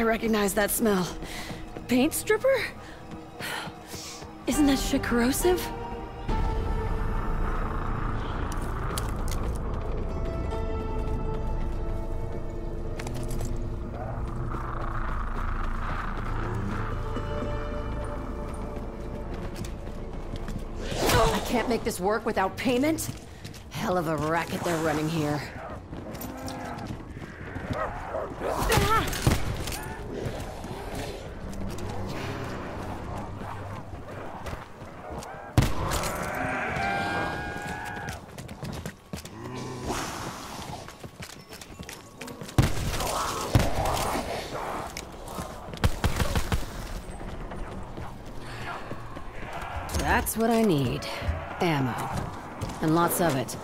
I recognize that smell. Paint stripper? Isn't that shit corrosive? I can't make this work without payment? Hell of a racket they're running here. That's what I need. Ammo. And lots of it.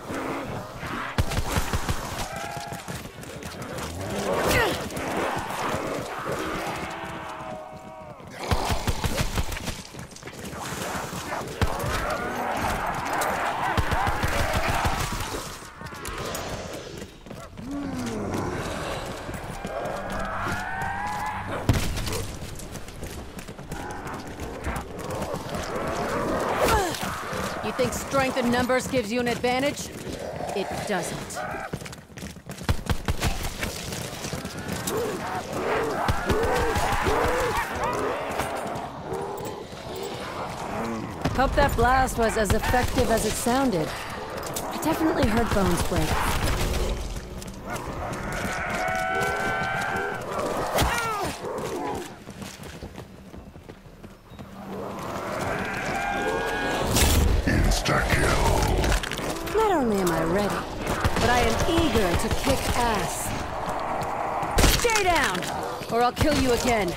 You think strength in numbers gives you an advantage? It doesn't. Hope that blast was as effective as it sounded. I definitely heard bones break. Not only am I ready, but I am eager to kick ass. Stay down, or I'll kill you again.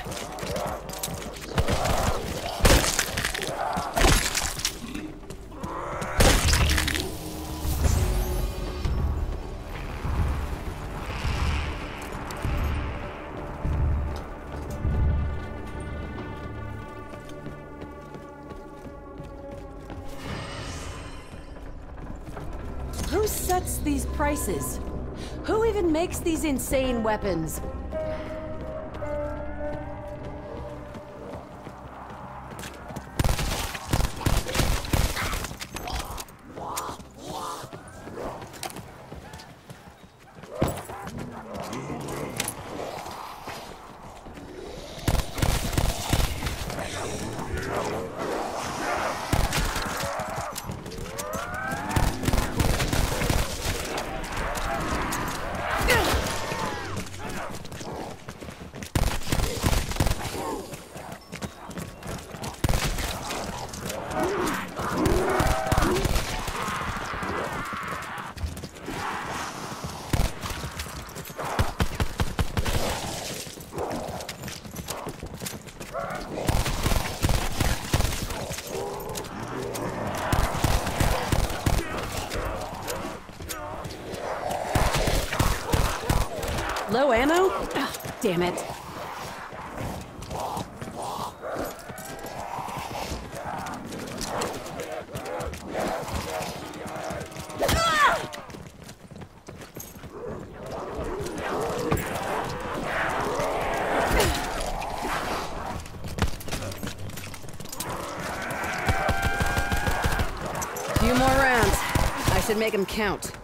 Who sets these prices? Who even makes these insane weapons? Low ammo? Oh, damn it. Few more rounds. I should make them count.